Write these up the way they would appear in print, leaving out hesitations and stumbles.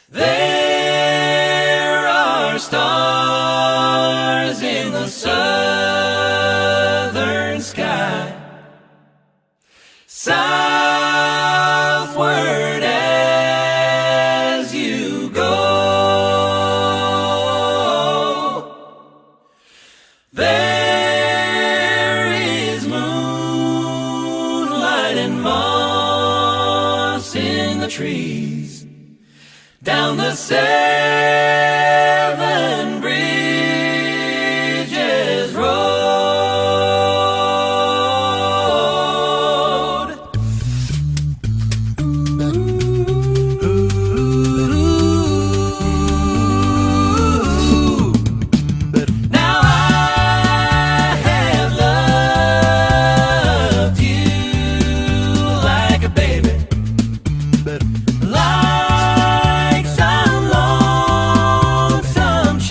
There are stars in the southern sky, southward as you go. There is moonlight and moss in the trees, down the seven bridges road. Now I have loved you like a baby, like some lonesome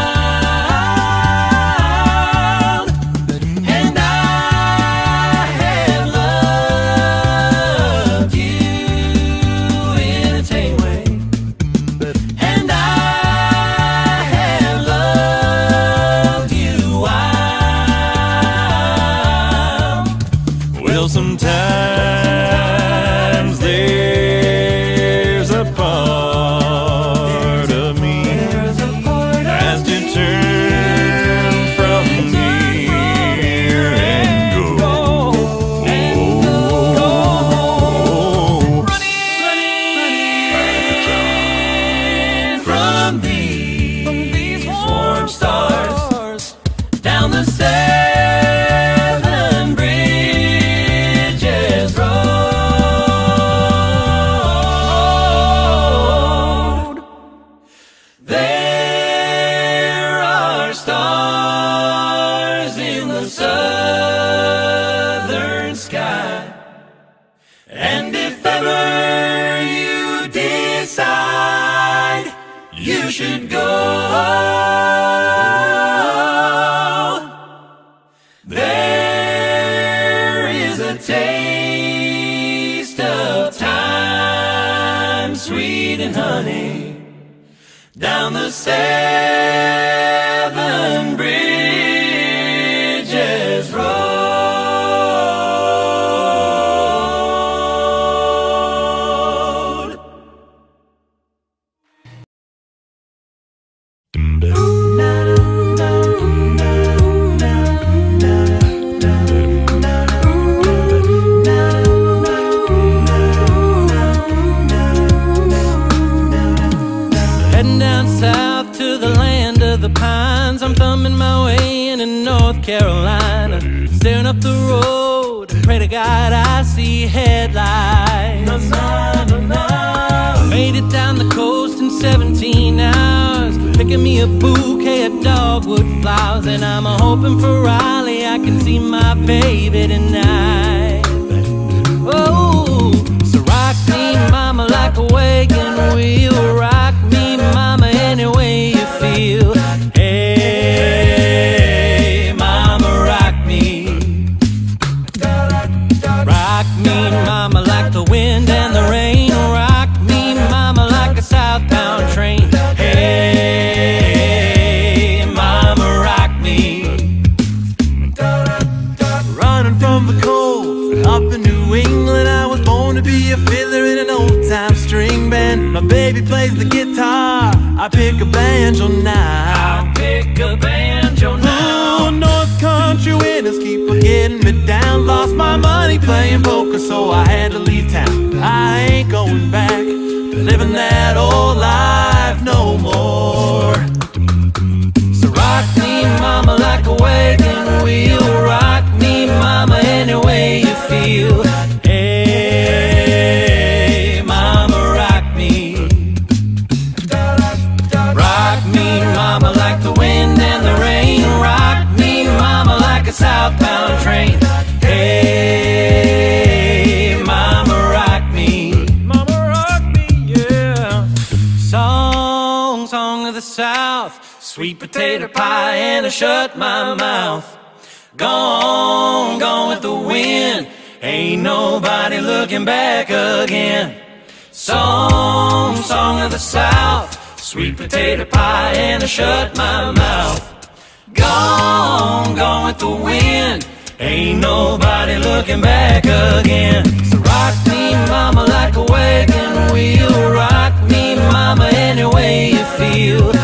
child, and I have loved you in a tame way, and I have loved you wild. Well, sometimes there's a part of me has to turn from here and go. Running from these warm stars, down the seven bridges road. There are stars in the southern sky, and if ever you decide you should go, there is a taste of time, sweet and honey, down the seven bridges road. Heading down south to the land of the pines, I'm thumbing my way into North Carolina, staring up the road and pray to God I see headlights. Made it down the coast in 17 hours, picking me a bouquet of dogwood flowers, and I'm hoping for Raleigh I can see my baby tonight. Oh, so rock me, mama, like a wagon wheel. Rock me, mama, any way you feel. Hey, mama, rock me. Rock me, mama, like the wind and the rain. Rock me, mama, like a southbound train. Hey, mama, rock me. Running from the cold, up in New England, I was born to be a fiddler in an old-time string band. My baby plays the guitar, I pick a banjo now. I pick a banjo now. Oh, North Country winters keep getting me down. Lost my money playing poker, so I had to leave town. I ain't going back to living that old life no more. So rock me, mama, like a wagon wheel. Rock me, mama, any way you feel. Hey, mama, rock me. Rock me, mama, like the wind and the rain. Rock me, mama, like a southbound train. Hey, mama, rock me. Mama, rock me, yeah. Song of the South, sweet potato pie, and I shut my mouth. Gone with the wind, ain't nobody looking back again. Song of the South, sweet potato pie, and I shut my mouth. Gone with the wind, ain't nobody looking back again. So rock me, mama, like a wagon wheel. Rock me, mama, any way you feel.